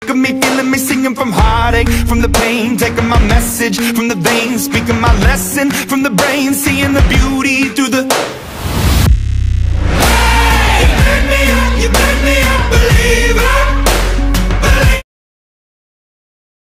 of me, feeling me, singing from heartache, from the pain, taking my message from the veins, speaking my lesson from the brain, seeing the beauty through the